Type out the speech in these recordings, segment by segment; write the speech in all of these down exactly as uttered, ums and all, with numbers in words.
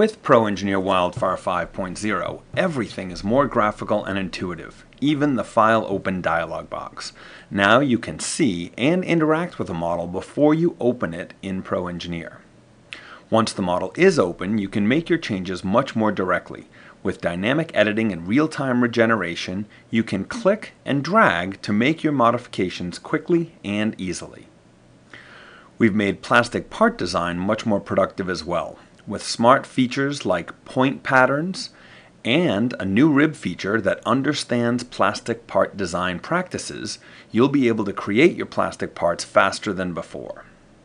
With ProEngineer Wildfire five point oh, everything is more graphical and intuitive, even the File Open dialog box. Now you can see and interact with a model before you open it in ProEngineer. Once the model is open, you can make your changes much more directly. With dynamic editing and real-time regeneration, you can click and drag to make your modifications quickly and easily. We've made plastic part design much more productive as well, with smart features like point patterns and a new rib feature that understands plastic part design practices. You'll be able to create your plastic parts faster than before.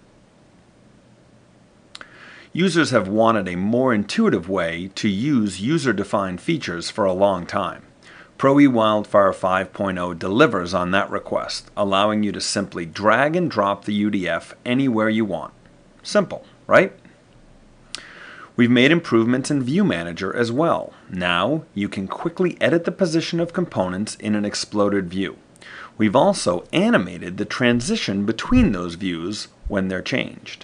Users have wanted a more intuitive way to use user-defined features for a long time. ProE Wildfire five point oh delivers on that request, allowing you to simply drag and drop the U D F anywhere you want. Simple, right? We've made improvements in View Manager as well. Now you can quickly edit the position of components in an exploded view. We've also animated the transition between those views when they're changed.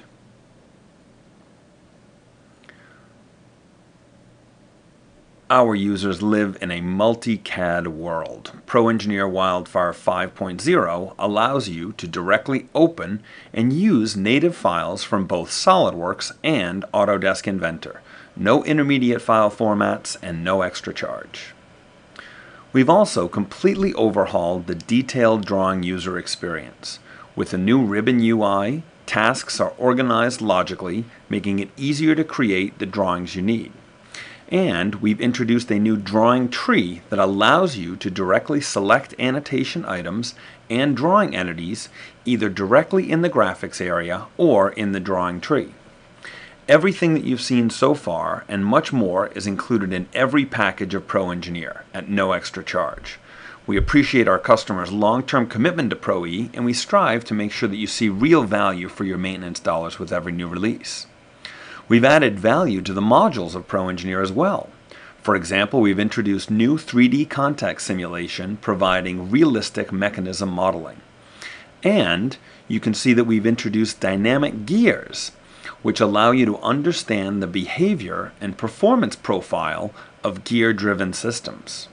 Our users live in a multi-C A D world. ProEngineer Wildfire five point oh allows you to directly open and use native files from both SOLIDWORKS and Autodesk Inventor. No intermediate file formats and no extra charge. We've also completely overhauled the detailed drawing user experience. With a new ribbon U I, tasks are organized logically, making it easier to create the drawings you need. And we've introduced a new drawing tree that allows you to directly select annotation items and drawing entities either directly in the graphics area or in the drawing tree. Everything that you've seen so far and much more is included in every package of ProEngineer at no extra charge. We appreciate our customers' long-term commitment to ProE, and we strive to make sure that you see real value for your maintenance dollars with every new release. We've added value to the modules of ProEngineer as well. For example, we've introduced new three D contact simulation providing realistic mechanism modeling. And you can see that we've introduced dynamic gears, which allow you to understand the behavior and performance profile of gear-driven systems.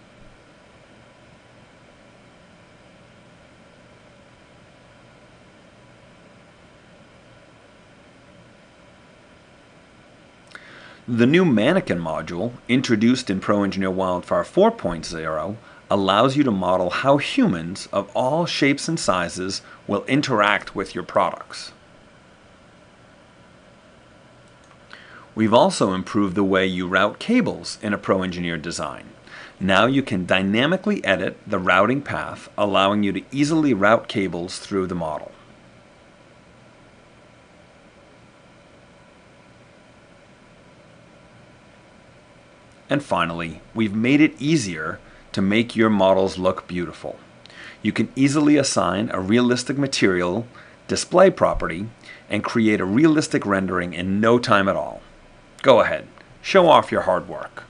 The new Manikin Module, introduced in ProEngineer Wildfire four point oh, allows you to model how humans of all shapes and sizes will interact with your products. We've also improved the way you route cables in a ProEngineer design. Now you can dynamically edit the routing path, allowing you to easily route cables through the model. And finally, we've made it easier to make your models look beautiful. You can easily assign a realistic material display property and create a realistic rendering in no time at all. Go ahead, show off your hard work.